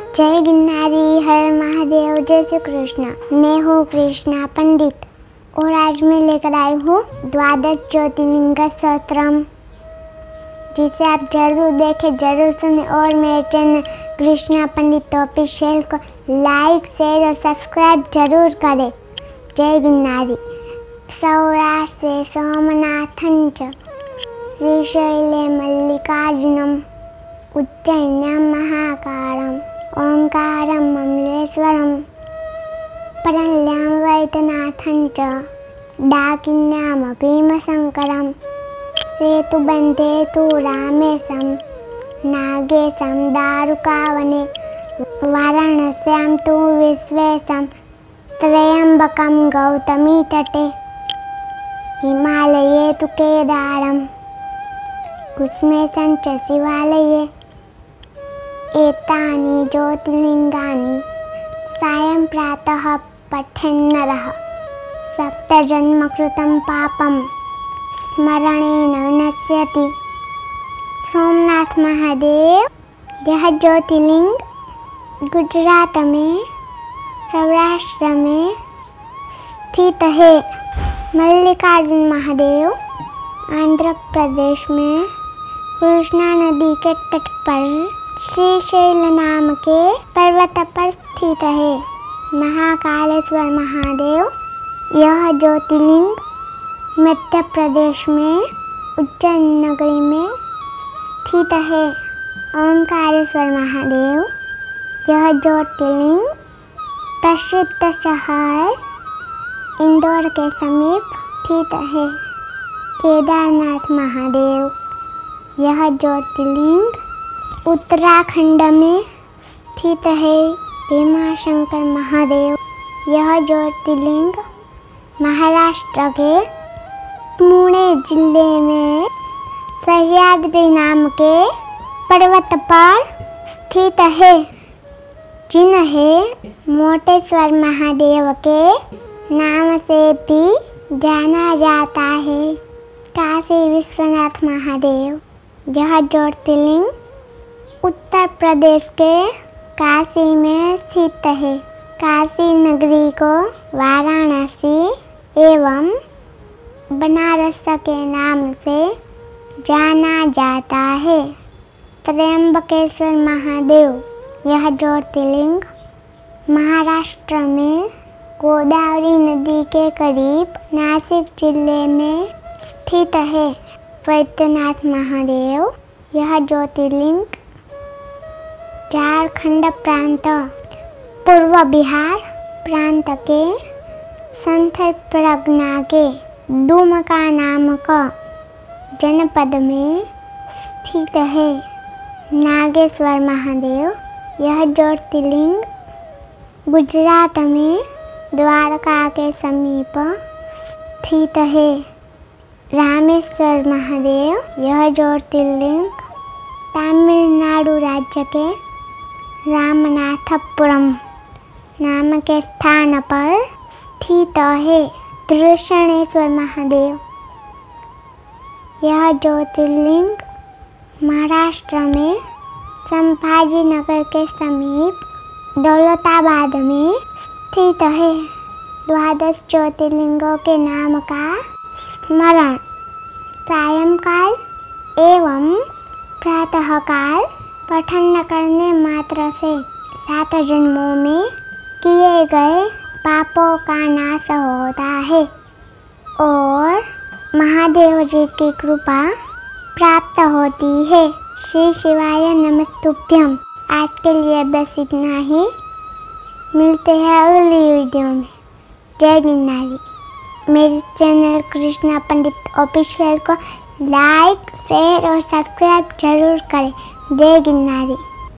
जय गिरनारी, हर महादेव, जय श्री कृष्ण। मैं हूँ कृष्णा पंडित और आज मैं लेकर आई हूँ द्वादश ज्योतिर्लिंग स्तोत्रम, जिसे आप जरूर देखें, जरूर सुने और मेरे चैनल कृष्णा पंडित ऑफिशियल को लाइक, शेयर और सब्सक्राइब जरूर करें। जय गिरनारी। सौराष्ट्रे सोमनाथं च श्रीशैले मल्लिकार्जुनम उज्जैन्यां महाकालम् ओंकारं ममलेश्वरं परल्यां वैद्यनाथं च डाकिन्यां भीमशंकरं सेतुबन्धे तु रामेशं नागेशं दारुकावने वाराणस्यां तु विश्वेशं त्र्यम्बकं गौतमी तटे हिमालये तु केदारं कुसुमेशं च शिवालये एतानि ज्योतिर्लिंगानि सायं प्रातः पठेन्नरः सप्तजन्मकृतं पापं स्मरणेन नश्यति। सोमनाथ महादेव यह ज्योतिर्लिंग गुजरात में सौराष्ट्र में स्थित है। मल्लिकार्जुन महादेव आंध्र प्रदेश में कृष्णा नदी के तट पर श्रीशैल नाम के पर्वत पर स्थित है। महाकालेश्वर महादेव यह ज्योतिर्लिंग मध्य प्रदेश में उज्जैन नगरी में स्थित है। ओंकारेश्वर महादेव यह ज्योतिर्लिंग प्रसिद्ध शहर इंदौर के समीप स्थित है। केदारनाथ महादेव यह ज्योतिर्लिंग उत्तराखंड में स्थित है। भीमाशंकर महादेव यह ज्योतिर्लिंग महाराष्ट्र के पुणे जिले में सह्याद्री नाम के पर्वत पर स्थित है, जिन्हें मोटेश्वर महादेव के नाम से भी जाना जाता है। काशी विश्वनाथ महादेव यह ज्योतिर्लिंग उत्तर प्रदेश के काशी में स्थित है। काशी नगरी को वाराणसी एवं बनारस के नाम से जाना जाता है। त्र्यंबकेश्वर महादेव यह ज्योतिर्लिंग महाराष्ट्र में गोदावरी नदी के करीब नासिक जिले में स्थित है। वैद्यनाथ महादेव यह ज्योतिर्लिंग झारखंड प्रांत, पूर्व बिहार प्रांत के संथल परगना के दुमका नामक जनपद में स्थित है। नागेश्वर महादेव यह ज्योतिर्लिंग गुजरात में द्वारका के समीप स्थित है। रामेश्वर महादेव यह ज्योतिर्लिंग तमिलनाडु राज्य के रामनाथपुरम नाम के स्थान पर स्थित है। दृशनेश्वर महादेव यह ज्योतिर्लिंग महाराष्ट्र में संभाजी नगर के समीप दौलताबाद में स्थित है। द्वादश ज्योतिर्लिंगों के नाम का स्मरण सायंकाल एवं प्रातःकाल पठन करने मात्र से 7 जन्मों में किए गए पापों का नाश होता है और महादेव जी की कृपा प्राप्त होती है। श्री शिवाय नमस्तुभ्यम। आज के लिए बस इतना ही। मिलते हैं अगली वीडियो में। जय गिरनारी। मेरे चैनल कृष्णा पंडित ऑफिशियल को लाइक, शेयर और सब्सक्राइब जरूर करें। जय गिरनारी।